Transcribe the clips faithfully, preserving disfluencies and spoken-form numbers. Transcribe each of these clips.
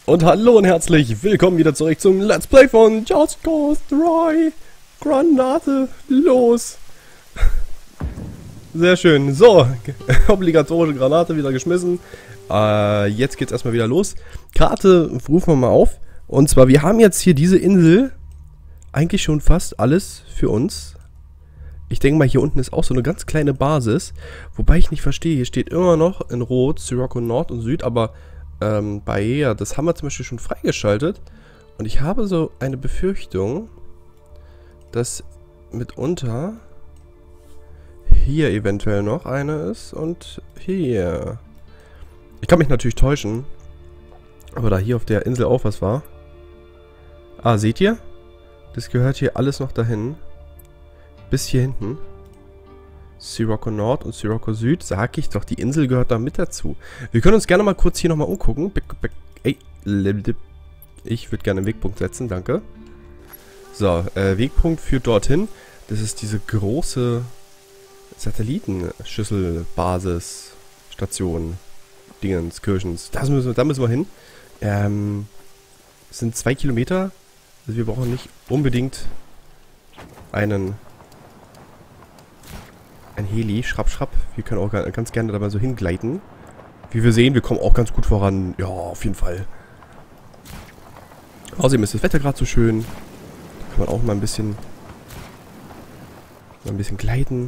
Und hallo und herzlich willkommen wieder zurück zum Let's Play von Just Cause drei. Granate, los! Sehr schön. So, obligatorische Granate wieder geschmissen. Äh, jetzt geht's erstmal wieder los. Karte rufen wir mal auf. Und zwar, wir haben jetzt hier diese Insel. Eigentlich schon fast alles für uns. Ich denke mal, hier unten ist auch so eine ganz kleine Basis. Wobei ich nicht verstehe, hier steht immer noch in Rot Sirocco Nord und Süd, aber ähm, Bahia, das haben wir zum Beispiel schon freigeschaltet. Und ich habe so eine Befürchtung, dass mitunter hier eventuell noch eine ist und hier. Ich kann mich natürlich täuschen, aber da hier auf der Insel auch was war. Ah, seht ihr? Das gehört hier alles noch dahin. Bis hier hinten. Sirocco Nord und Sirocco Süd. Sag ich doch, die Insel gehört da mit dazu. Wir können uns gerne mal kurz hier nochmal umgucken. Ich würde gerne einen Wegpunkt setzen, danke. So, äh, Wegpunkt führt dorthin. Das ist diese große Satellitenschüsselbasis, Station, Dingens, Kirchens. Das müssen wir, da müssen wir hin. Ähm, es sind zwei Kilometer. Also wir brauchen nicht unbedingt einen ein Heli, schrapp, schrapp. Wir können auch ganz gerne dabei so hingleiten. Wie wir sehen, wir kommen auch ganz gut voran. Ja, auf jeden Fall. Außerdem ist das Wetter gerade so schön. Da kann man auch mal ein bisschen mal ein bisschen gleiten.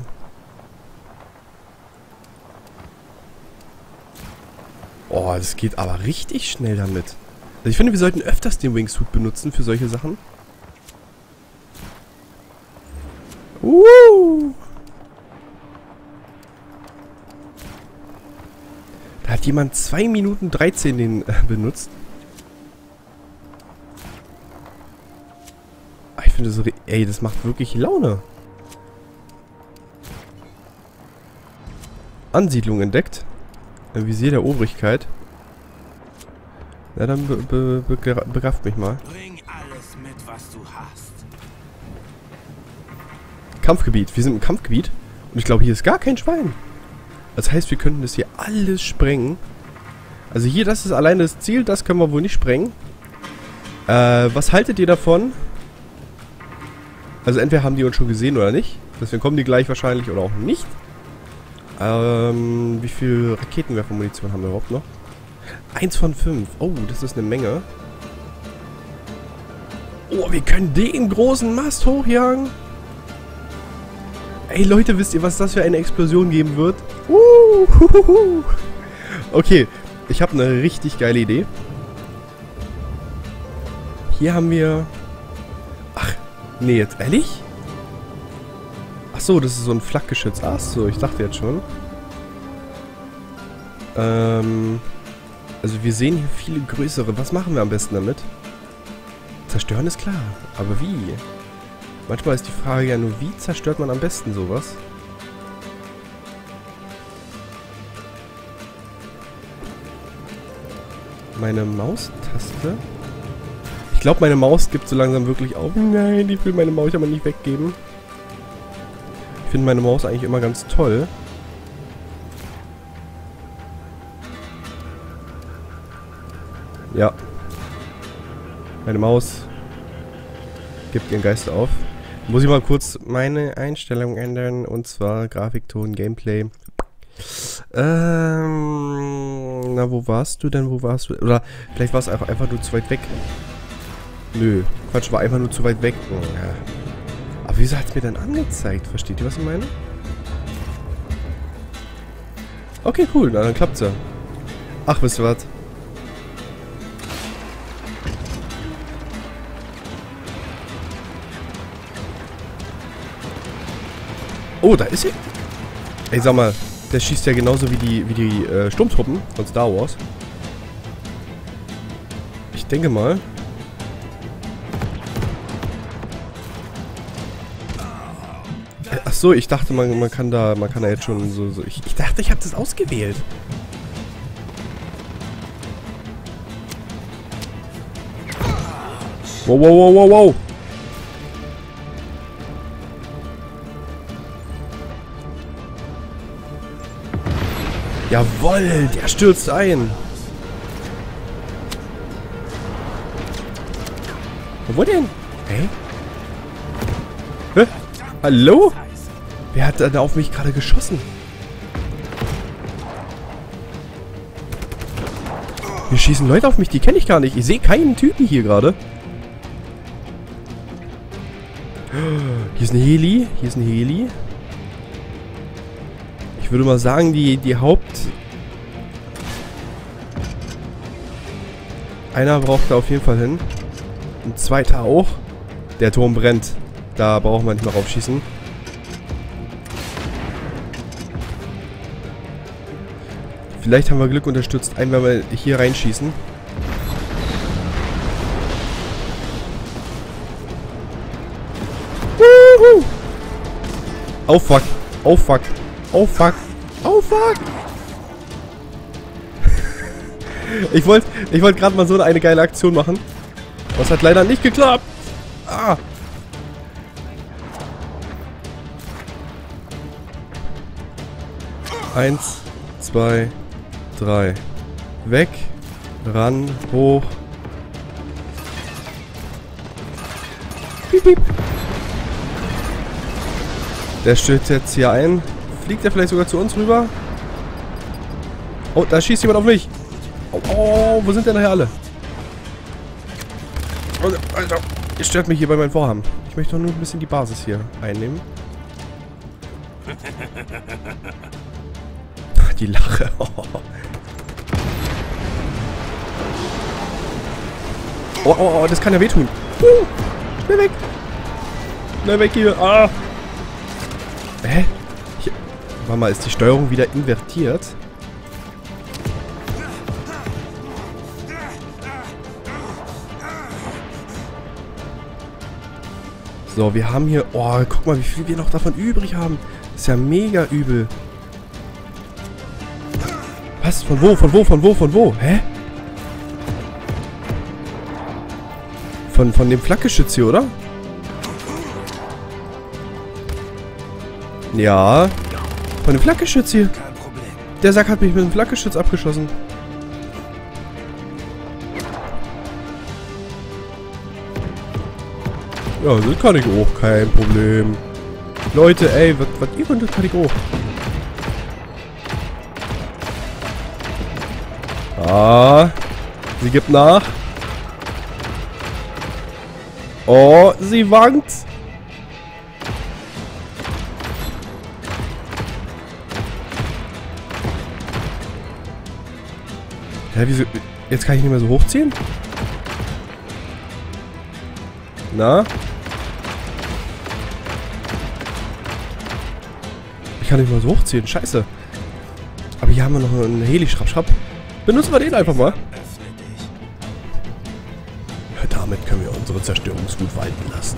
Oh, das geht aber richtig schnell damit. Also ich finde, wir sollten öfters den Wingsuit benutzen für solche Sachen. Uh! Da hat jemand zwei Minuten dreizehn den äh, benutzt. Ich finde so, ey, das macht wirklich Laune. Ansiedlung entdeckt. Im Visier der Obrigkeit. Na, dann be be be begreift mich mal. Bring alles mit, was du hast. Kampfgebiet. Wir sind im Kampfgebiet. Und ich glaube, hier ist gar kein Schwein. Das heißt, wir könnten das hier alles sprengen. Also hier, das ist alleine das Ziel. Das können wir wohl nicht sprengen. Äh, was haltet ihr davon? Also entweder haben die uns schon gesehen oder nicht. Deswegen kommen die gleich wahrscheinlich oder auch nicht. Ähm, wie viel Raketenwerfermunition haben wir überhaupt noch? Eins von fünf. Oh, das ist eine Menge. Oh, wir können den großen Mast hochjagen. Ey, Leute, wisst ihr, was das für eine Explosion geben wird? Uh, huhuhu. Okay, ich habe eine richtig geile Idee. Hier haben wir... Ach, nee, jetzt ehrlich? Ach so, das ist so ein Flakgeschütz. Ach so, ich dachte jetzt schon. Ähm... Also wir sehen hier viele größere. Was machen wir am besten damit? Zerstören ist klar. Aber wie? Manchmal ist die Frage ja nur, wie zerstört man am besten sowas? Meine Maustaste? Ich glaube, meine Maus gibt so langsam wirklich auf. Nein, ich will meine Maus aber nicht weggeben. Ich finde meine Maus eigentlich immer ganz toll. Ja. Meine Maus gibt ihren Geist auf. Muss ich mal kurz meine Einstellung ändern. Und zwar Grafikton, Gameplay. Ähm, na, wo warst du denn? Wo warst du? Oder vielleicht war es einfach, einfach nur zu weit weg. Nö, Quatsch, war einfach nur zu weit weg. Ja. Aber wieso hat es mir dann angezeigt? Versteht ihr, was ich meine? Okay, cool. Na, dann klappt's ja. Ach, wisst ihr was? Oh, da ist sie. Ey, sag mal, der schießt ja genauso wie die, wie die äh, Sturmtruppen von Star Wars. Ich denke mal. Äh, ach so, ich dachte, man, man kann da, man kann da jetzt schon so, so. Ich, ich dachte, ich habe das ausgewählt. Wow, wow, wow, wow, wow. Jawoll, der stürzt ein. Wo denn? Hä? Hä? Hallo? Wer hat da auf mich gerade geschossen? Hier schießen Leute auf mich, die kenne ich gar nicht. Ich sehe keinen Typen hier gerade. Hier ist ein Heli. Hier ist ein Heli. Ich würde mal sagen, die, die Haupt... Einer braucht da auf jeden Fall hin. Ein zweiter auch. Der Turm brennt. Da braucht man nicht mehr raufschießen. Vielleicht haben wir Glück unterstützt, ein, wenn wir hier reinschießen. Wuhu! Oh fuck. Oh fuck. Oh fuck. Oh fuck. Ich wollte ich wollt gerade mal so eine geile Aktion machen. Das hat leider nicht geklappt. Ah. Eins, zwei, drei. Weg. Ran. Hoch. Piep, piep. Der stürzt jetzt hier ein. Fliegt er vielleicht sogar zu uns rüber? Oh, da schießt jemand auf mich. Oh, oh, wo sind denn nachher alle? Oh, Alter, ihr stört mich hier bei meinem Vorhaben. Ich möchte doch nur ein bisschen die Basis hier einnehmen. Die Lache. Oh, oh, oh, oh, das kann ja wehtun. Uh, schnell weg. Schnell weg hier. Ah. Hä? Hier. Warte mal, ist die Steuerung wieder invertiert? So, wir haben hier... Oh, guck mal, wie viel wir noch davon übrig haben. Das ist ja mega übel. Was? Von wo? Von wo? Von wo? Von wo? Hä? Von, von dem Flakgeschütz hier, oder? Ja. Von dem Flakgeschütz hier. Der Sack hat mich mit dem Flakgeschütz abgeschossen. Ja, das kann ich auch. Kein Problem. Leute, ey, was, was ihr könnt, das kann ich auch. Ah. Sie gibt nach. Oh, sie wankt. Hä, wieso? Jetzt kann ich nicht mehr so hochziehen? Na? Ich kann nicht mal so hochziehen. Scheiße. Aber hier haben wir noch einen Heli-Schrapp-Schrapp. Benutzen wir den einfach mal. Ja, damit können wir unsere Zerstörungswut walten lassen.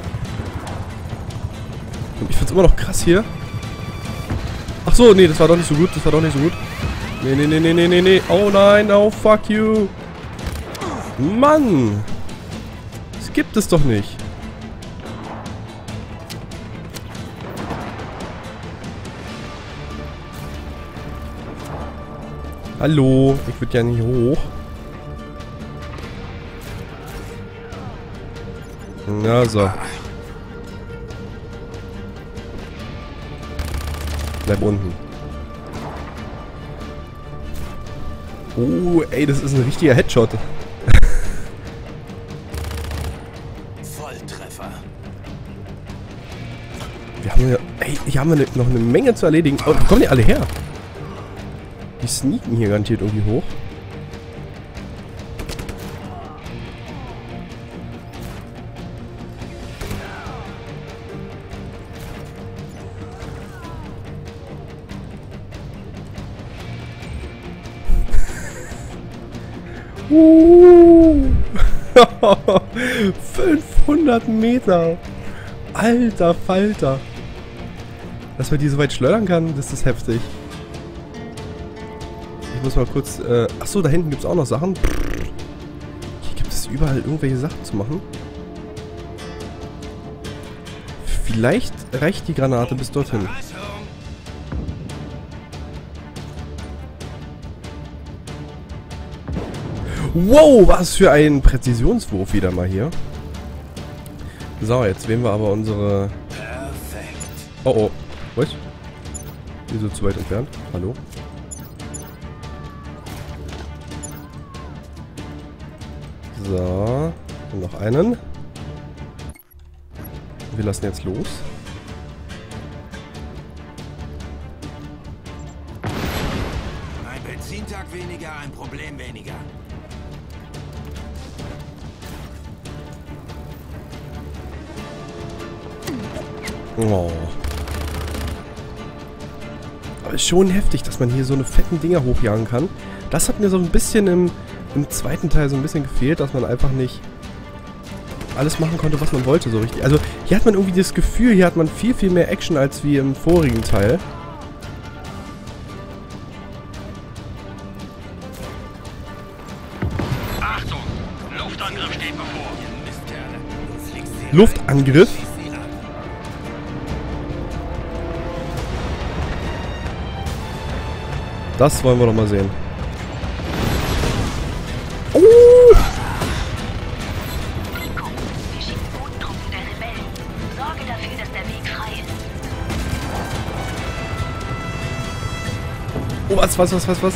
Und ich find's immer noch krass hier. Ach so, nee, das war doch nicht so gut. Das war doch nicht so gut. Nee, nee, nee, nee, nee, nee, nee. Oh nein, oh fuck you. Mann. Das gibt es doch nicht. Hallo, ich würde ja nicht hoch. Na so. Bleib unten. Oh, ey, das ist ein richtiger Headshot. Volltreffer. Wir haben ja, ey, hier haben wir ne, noch eine Menge zu erledigen. Oh, wo kommen die alle her? Die sneaken hier garantiert irgendwie hoch. Uh. fünfhundert Meter. Alter Falter. Dass man die so weit schleudern kann, das ist heftig. Ich muss mal kurz... Äh, achso, da hinten gibt es auch noch Sachen. Hier gibt es überall irgendwelche Sachen zu machen. Vielleicht reicht die Granate bis dorthin. Wow, was für ein Präzisionswurf wieder mal hier. So, jetzt wählen wir aber unsere... Perfekt. Oh oh. Was? Wieso zu weit entfernt? Hallo? So. Und noch einen. Wir lassen jetzt los. Ein Benzintag weniger, ein Problem weniger. Oh. Aber ist schon heftig, dass man hier so eine fetten Dinger hochjagen kann. Das hat mir so ein bisschen im, im zweiten Teil so ein bisschen gefehlt, dass man einfach nicht alles machen konnte, was man wollte, so richtig. Also hier hat man irgendwie das Gefühl, hier hat man viel, viel mehr Action als wie im vorigen Teil. Achtung! Luftangriff steht bevor. Mistkerle. Du fliegst sie Luftangriff? rein, schieß sie ab. Das wollen wir doch mal sehen. Oh! Nico, wir schicken Bodentruppen der Rebellen. Sorge dafür, dass der Weg frei ist. Oh, was, was, was, was, was?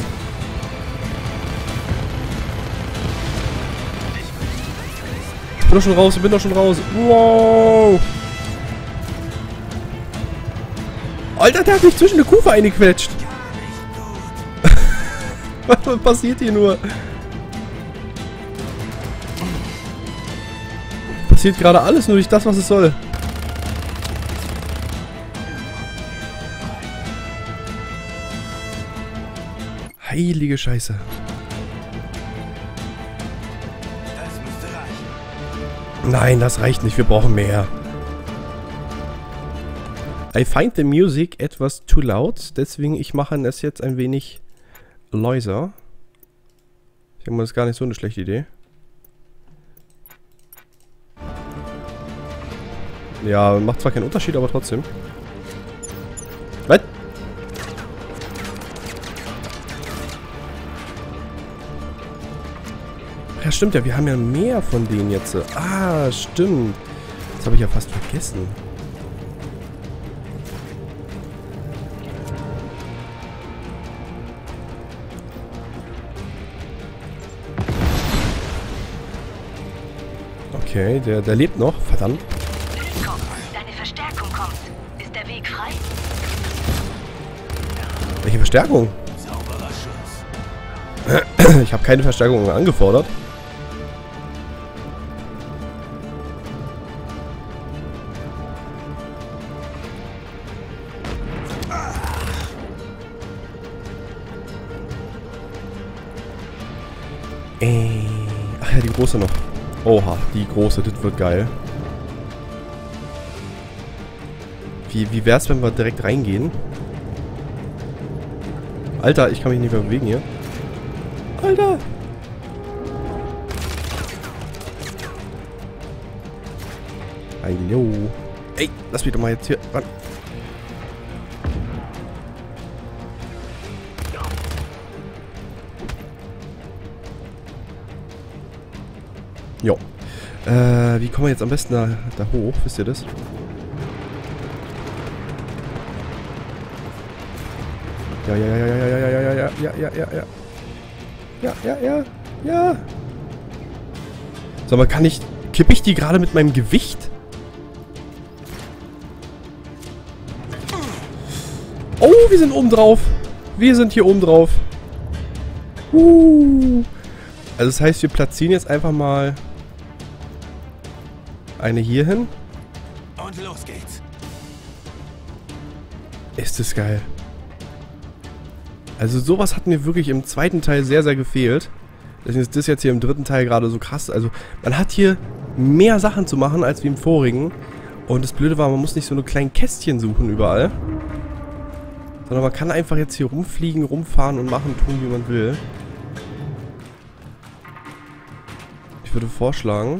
Ich bin doch schon raus, ich bin doch schon raus. Wow! Alter, der hat mich zwischen die Kufe eingequetscht. Was passiert hier nur? Passiert gerade alles nur durch das, was es soll. Heilige Scheiße. Das müsste reichen. Nein, das reicht nicht. Wir brauchen mehr. I find the music etwas too loud. Deswegen, ich mache es jetzt ein wenig leiser. Ich denke mal, das ist gar nicht so eine schlechte Idee. Ja, macht zwar keinen Unterschied, aber trotzdem. Was? Ja, stimmt ja. Wir haben ja mehr von denen jetzt. Ah, stimmt. Das habe ich ja fast vergessen. Okay, der, der lebt noch. Verdammt. Nico, deine Verstärkung kommt. Ist der Weg frei? Welche Verstärkung? Sauberer Schuss. Ich habe keine Verstärkung angefordert. Äh, ach ja, die große noch. Oha, die große, das wird geil. Wie, wie wär's, wenn wir direkt reingehen? Alter, ich kann mich nicht mehr bewegen hier. Alter! Hallo. Ey, lass mich doch mal jetzt hier ran. Jo. Äh, wie kommen wir jetzt am besten da, da hoch? Wisst ihr das? Ja, ja, ja, ja, ja, ja, ja, ja, ja, ja, ja, ja, ja. Ja, ja, ja, ja. Sag mal, kann ich... Kippe ich die gerade mit meinem Gewicht? Oh, wir sind oben drauf. Wir sind hier oben drauf. Uh. Also das heißt, wir platzieren jetzt einfach mal eine hier hin. Und los geht's. Ist das geil. Also sowas hat mir wirklich im zweiten Teil sehr, sehr gefehlt. Deswegen ist das jetzt hier im dritten Teil gerade so krass. Also man hat hier mehr Sachen zu machen als wie im vorigen. Und das Blöde war, man muss nicht so eine kleinen Kästchen suchen überall. Sondern man kann einfach jetzt hier rumfliegen, rumfahren und machen, tun, wie man will. Ich würde vorschlagen...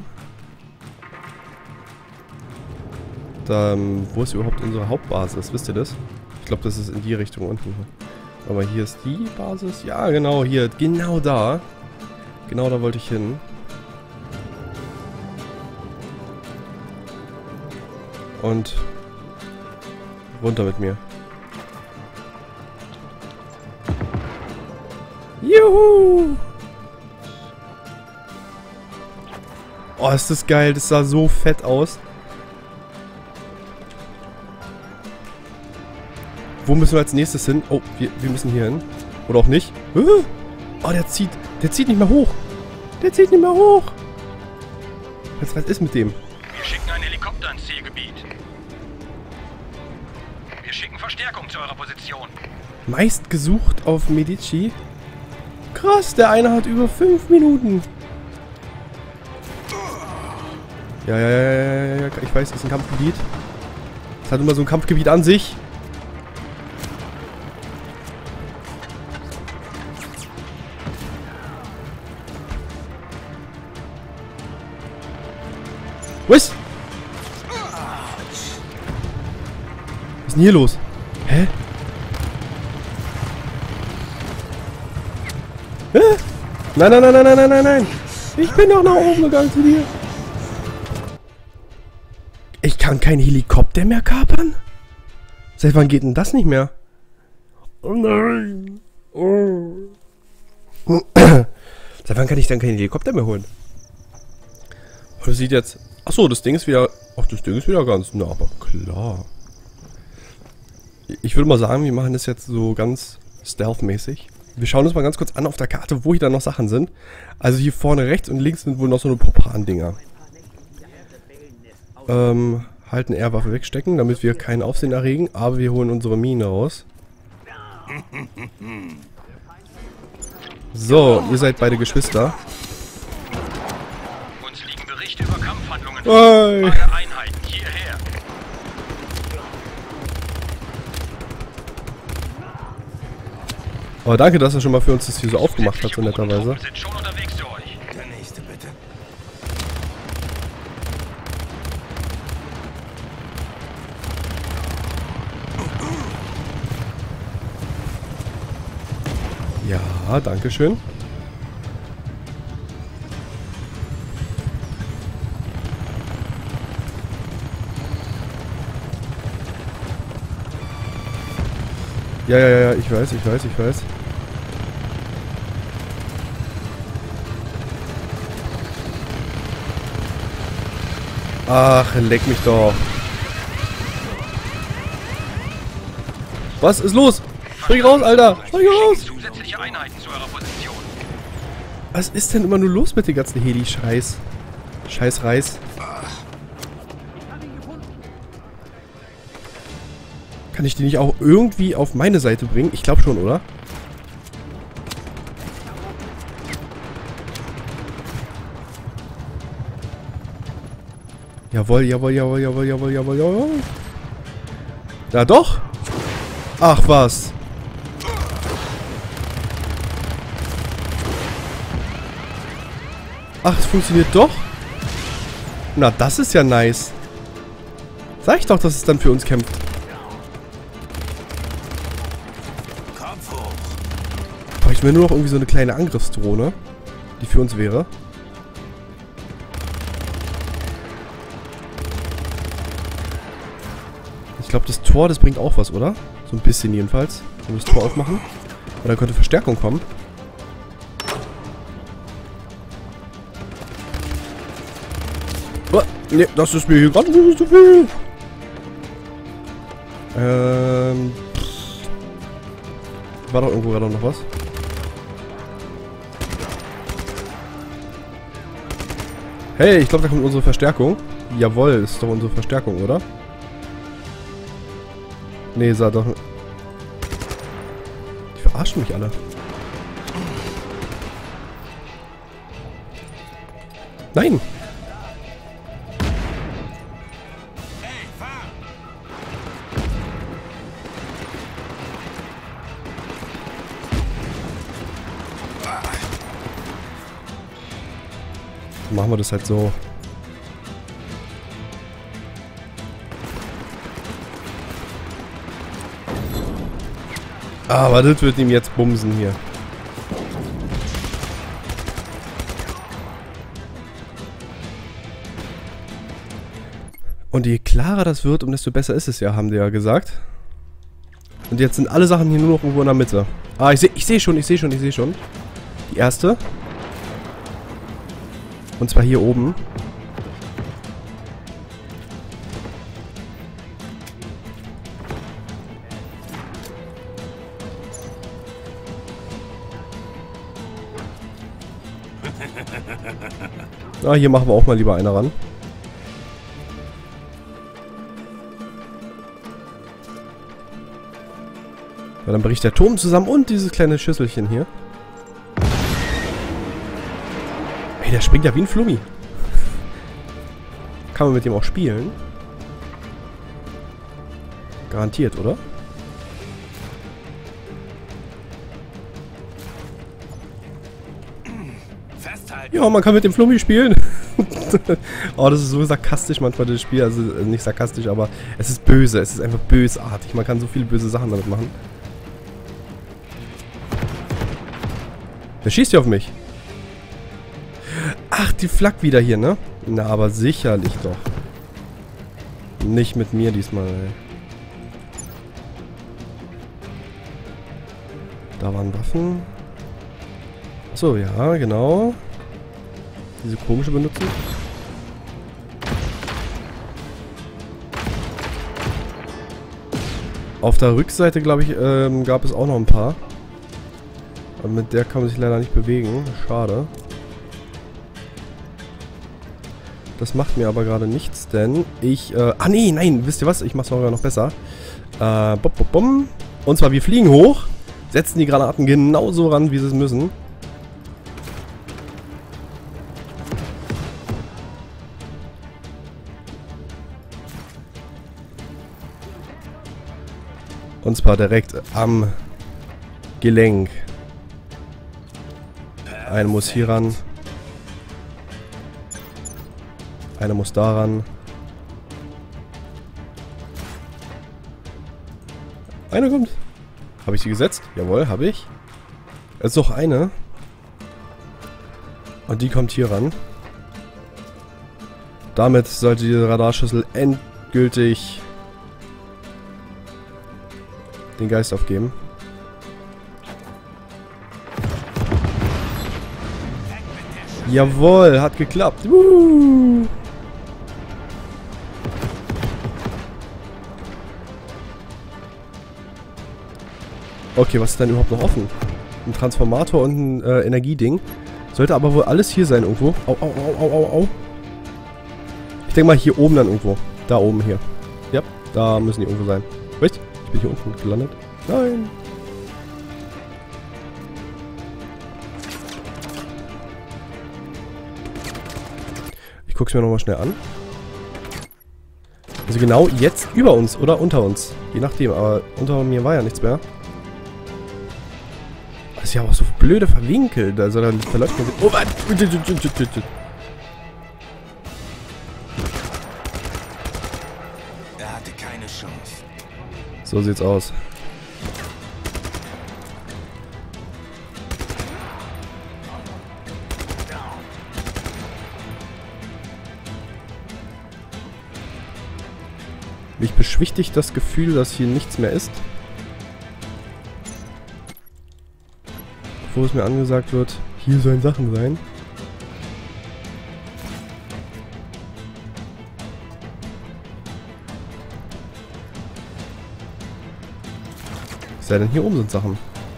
Da, wo ist überhaupt unsere Hauptbasis? Wisst ihr das? Ich glaube, das ist in die Richtung unten. Aber hier ist die Basis. Ja, genau, hier. Genau da. Genau da wollte ich hin. Und runter mit mir. Juhu! Oh, ist das geil. Das sah so fett aus. Wo müssen wir als nächstes hin? Oh, wir, wir müssen hier hin. Oder auch nicht. Oh, der zieht. Der zieht nicht mehr hoch. Der zieht nicht mehr hoch. Was, was ist mit dem? Wir schicken einen Helikopter ins Zielgebiet. Wir schicken Verstärkung zu eurer Position. Meist gesucht auf Medici. Krass, der eine hat über fünf Minuten. Ja, ja, ja, ja, ja, ich weiß, das ist ein Kampfgebiet. Das hat immer so ein Kampfgebiet an sich. Was? Was ist denn hier los? Hä? Hä? Nein, nein, nein, nein, nein, nein, nein. Ich bin doch nach oben gegangen zu dir. Ich kann keinen Helikopter mehr kapern? Seit wann geht denn das nicht mehr? Oh nein. Oh. Seit wann kann ich dann keinen Helikopter mehr holen? Oh, das sieht jetzt... Achso, das Ding ist wieder... Ach, das Ding ist wieder ganz... Na, aber klar. Ich würde mal sagen, wir machen das jetzt so ganz stealth-mäßig. Wir schauen uns mal ganz kurz an auf der Karte, wo hier dann noch Sachen sind. Also hier vorne rechts und links sind wohl noch so eine Popan-Dinger. Ähm, halten R-Waffe wegstecken, damit wir kein Aufsehen erregen, aber wir holen unsere Mine raus. So, ihr seid beide Geschwister. Uns liegen Berichte über Kampfhandlungen. Hey. Alle Einheiten hierher. Aber danke, dass er schon mal für uns das hier so aufgemacht hat, so netterweise. Truppen sind schon unterwegs zu euch. Der nächste, bitte. Ja, danke schön. Ja, ja, ja, ich weiß, ich weiß, ich weiß. Ach, leck mich doch. Was ist los? Spring raus, Alter! Spring raus! Zusätzliche Einheiten zu eurer Position. Was ist denn immer nur los mit dem ganzen Heli-Scheiß? Scheiß Reis. Kann ich die nicht auch irgendwie auf meine Seite bringen? Ich glaube schon, oder? Jawohl, jawohl, jawohl, jawohl, jawohl, jawohl, jawohl. Ja, doch. Ach, was. Ach, es funktioniert doch. Na, das ist ja nice. Sag ich doch, dass es dann für uns kämpft. Kopf hoch. Boah, ich will nur noch irgendwie so eine kleine Angriffsdrohne, die für uns wäre. Ich glaube, das Tor, das bringt auch was, oder? So ein bisschen jedenfalls. Wenn wir das Tor aufmachen. Und dann könnte Verstärkung kommen. Oh, ne, das ist mir hier gerade zu viel. Ähm. Pff. War doch irgendwo gerade noch was? Hey, ich glaube, da kommt unsere Verstärkung. Jawohl, das ist doch unsere Verstärkung, oder? Nee, sah doch... Die verarschen mich alle. Nein! Hey, fahr! Machen wir das halt so. Aber das wird ihm jetzt bumsen hier. Und je klarer das wird, um desto besser ist es ja, haben die ja gesagt. Und jetzt sind alle Sachen hier nur noch irgendwo in der Mitte. Ah, ich sehe ich seh schon, ich sehe schon, ich sehe schon. Die erste. Und zwar hier oben. Ah, hier machen wir auch mal lieber eine ran. Ja, dann bricht der Turm zusammen und dieses kleine Schüsselchen hier. Ey, der springt ja wie ein Flummi. Kann man mit dem auch spielen? Garantiert, oder? Festhalten. Ja, man kann mit dem Flummi spielen. Oh, das ist so sarkastisch manchmal, das Spiel. Also nicht sarkastisch, aber es ist böse. Es ist einfach bösartig. Man kann so viele böse Sachen damit machen. Wer schießt hier auf mich? Ach, die Flak wieder hier, ne? Na, aber sicherlich doch. Nicht mit mir diesmal, ey. Da waren Waffen. Achso, ja, genau. Diese komische benutzen. Auf der Rückseite, glaube ich, ähm, gab es auch noch ein paar. Aber mit der kann man sich leider nicht bewegen. Schade. Das macht mir aber gerade nichts, denn ich... Äh, ah, nee, nein, wisst ihr was? Ich mach's sogar noch besser. Äh, bop, bop, bom. Und zwar, wir fliegen hoch, setzen die Granaten genauso ran, wie sie es müssen. Und zwar direkt am Gelenk. Eine muss hier ran. Eine muss daran. Eine kommt. Habe ich sie gesetzt? Jawohl, habe ich. Es ist noch eine. Und die kommt hier ran. Damit sollte die Radarschüssel endgültig den Geist aufgeben. Jawohl, hat geklappt. Uh. Okay, was ist denn überhaupt noch offen? Ein Transformator und ein äh, Energieding. Sollte aber wohl alles hier sein irgendwo. Au, au, au, au, au, au. Ich denke mal hier oben dann irgendwo. Da oben hier. Ja, da müssen die irgendwo sein. Weißt? Ich bin hier unten gelandet. Nein. Ich guck's mir nochmal schnell an. Also genau jetzt über uns oder unter uns. Je nachdem, aber unter mir war ja nichts mehr. Das ist ja auch so blöde verwinkelt. Also dann verläuft man... Oh, warte. Er hatte keine Chance. So sieht's aus. Mich beschwichtigt das Gefühl, dass hier nichts mehr ist. Bevor es mir angesagt wird, hier sollen Sachen sein. Was sei denn hier oben sind Sachen?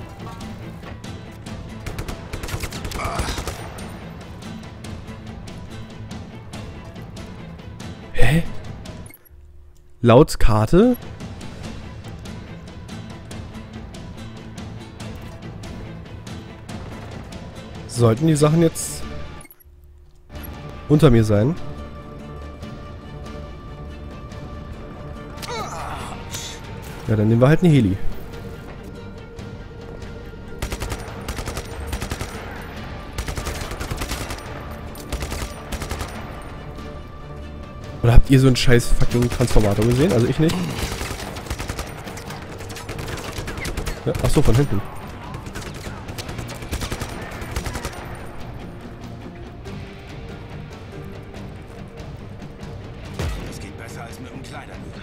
Hä? Laut Karte? Sollten die Sachen jetzt unter mir sein? Ja, dann nehmen wir halt eine Heli. Oder habt ihr so einen scheiß fucking Transformator gesehen? Also ich nicht. Ja, achso, von hinten. Das geht besser als das mit dem Kleiderbügel.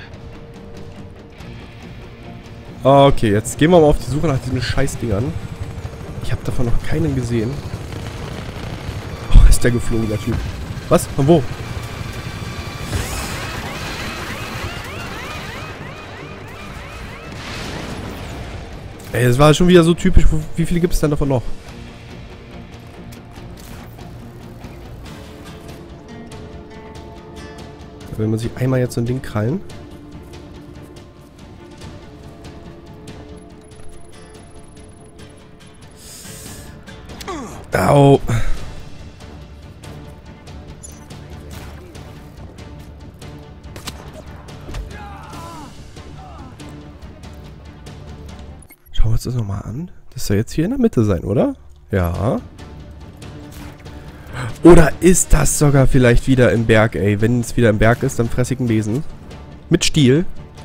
Okay, jetzt gehen wir mal auf die Suche nach diesen Scheißdingern. Ich habe davon noch keinen gesehen. Oh, ist der geflogen, der Typ. Was? Von wo? Ey, das war schon wieder so typisch. Wie viele gibt es denn davon noch? Wenn man sich einmal jetzt so ein Ding krallen. Au. Schauen wir uns das nochmal an. Das soll jetzt hier in der Mitte sein, oder? Ja. Oder ist das sogar vielleicht wieder im Berg, ey? Wenn es wieder im Berg ist, dann fress ich einen Besen. Mit Stiel.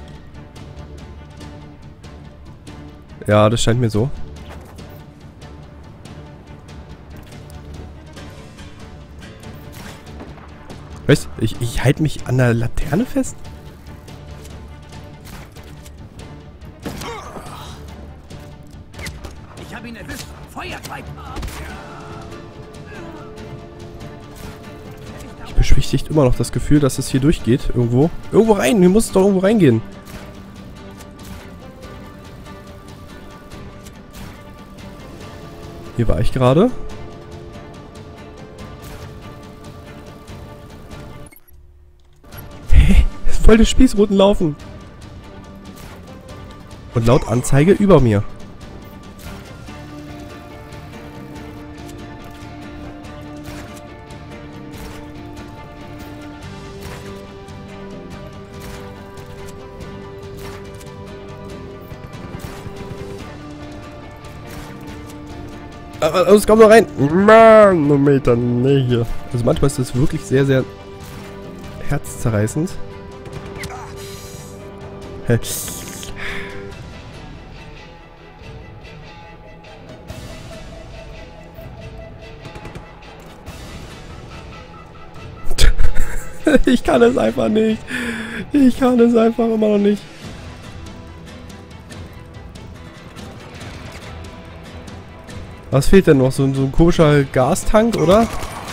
Ja, das scheint mir so. Weißt du, ich, ich halte mich an der Laterne fest. Ich habe ihn erwischt. Feuertreib. Ich beschwichtigt immer noch das Gefühl, dass es hier durchgeht. Irgendwo. Irgendwo rein. Hier muss es doch irgendwo reingehen. Hier war ich gerade. Hä? Voll das Spießruten laufen. Und laut Anzeige über mir. Los, komm doch rein. Manometer, nee, hier. Also manchmal ist das wirklich sehr, sehr herzzerreißend. Hä? Ich kann es einfach nicht. Ich kann es einfach immer noch nicht. Was fehlt denn noch? So, so ein komischer Gastank, oder?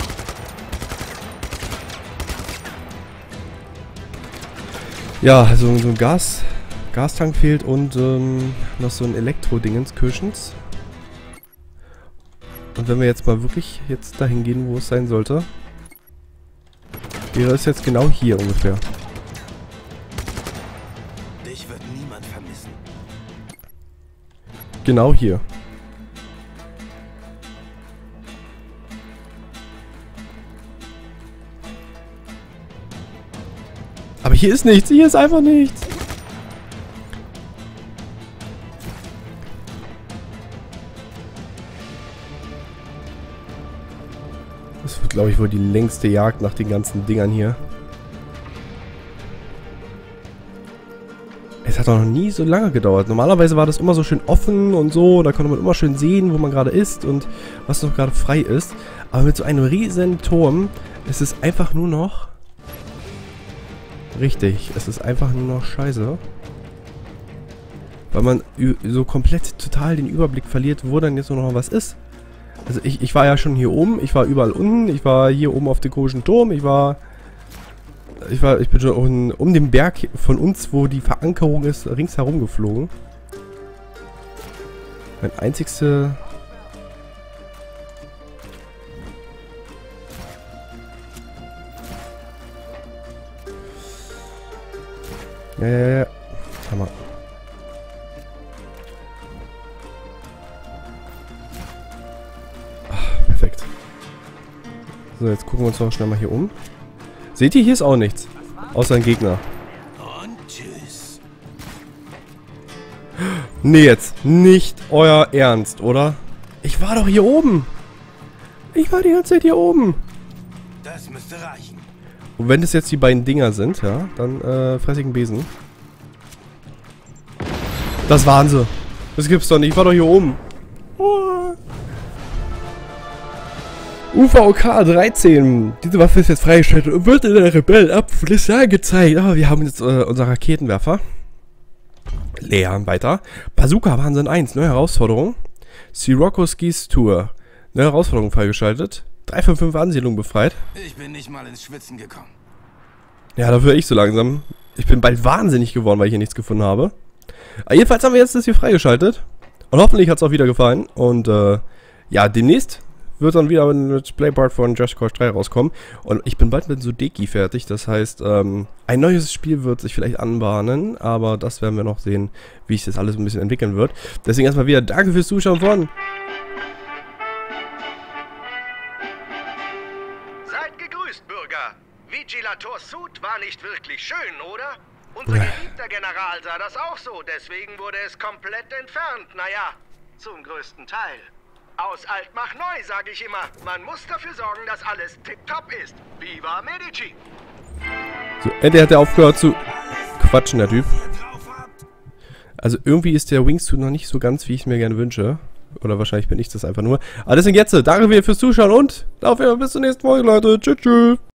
Ja, also so ein Gas, Gastank fehlt und ähm, noch so ein Elektro-Dingens, Kirschens. Und wenn wir jetzt mal wirklich jetzt dahin gehen, wo es sein sollte, wäre es jetzt genau hier ungefähr. Dich wird niemand vermissen. Genau hier. Aber hier ist nichts, hier ist einfach nichts. Das wird, glaube ich, wohl die längste Jagd nach den ganzen Dingern hier. Es hat auch noch nie so lange gedauert. Normalerweise war das immer so schön offen und so. Da konnte man immer schön sehen, wo man gerade ist und was noch gerade frei ist. Aber mit so einem riesen Turm ist es einfach nur noch... Richtig, es ist einfach nur noch scheiße. Weil man so komplett total den Überblick verliert, wo dann jetzt nur noch was ist. Also ich, ich war ja schon hier oben, ich war überall unten, ich war hier oben auf dem komischen Turm, ich war... Ich war, ich bin schon um, um den Berg von uns, wo die Verankerung ist, ringsherum geflogen. Mein einzigste... Ja, ja, ja. Hammer. Ach, perfekt. So, jetzt gucken wir uns noch schnell mal hier um. Seht ihr, hier ist auch nichts. Außer ein Gegner. Und tschüss. Nee, jetzt. Nicht euer Ernst, oder? Ich war doch hier oben. Ich war die ganze Zeit hier oben. Das müsste reichen. Und wenn das jetzt die beiden Dinger sind, ja, dann äh, fress ich einen Besen. Das waren sie. Das gibt's doch nicht. Ich war doch hier oben. Oh. U V K dreizehn. Diese Waffe ist jetzt freigeschaltet und wird in der Rebellen-Abfluss angezeigt. Ah, wir haben jetzt äh, unser Raketenwerfer. Leer, weiter. Bazooka Wahnsinn eins, neue Herausforderung. Sirocco Skis Tour. Neue Herausforderung freigeschaltet. drei von fünf Ansiedlungen befreit. Ich bin nicht mal ins Schwitzen gekommen. Ja, dafür ich so langsam. Ich bin bald wahnsinnig geworden, weil ich hier nichts gefunden habe. Aber jedenfalls haben wir jetzt das hier freigeschaltet. Und hoffentlich hat es auch wieder gefallen. Und äh, ja, demnächst wird dann wieder ein Let's Play Part von Just Cause drei rauskommen. Und ich bin bald mit Sudeki fertig. Das heißt, ähm, ein neues Spiel wird sich vielleicht anbahnen. Aber das werden wir noch sehen, wie sich das alles ein bisschen entwickeln wird. Deswegen erstmal wieder danke fürs Zuschauen von... Seid gegrüßt, Bürger. Vigilator Suit war nicht wirklich schön, oder? Unser geliebter General sah das auch so. Deswegen wurde es komplett entfernt. Naja, zum größten Teil. Aus alt mach neu, sage ich immer. Man muss dafür sorgen, dass alles tipptopp ist. Viva Medici! So, endlich hat er aufgehört zu quatschen, der Typ. Also irgendwie ist der Wingsuit noch nicht so ganz, wie ich es mir gerne wünsche. Oder wahrscheinlich bin ich das einfach nur. Aber deswegen jetzt, danke wieder fürs Zuschauen und auf Wiedersehen bis zur nächsten Folge, Leute. Tschüss, tschüss.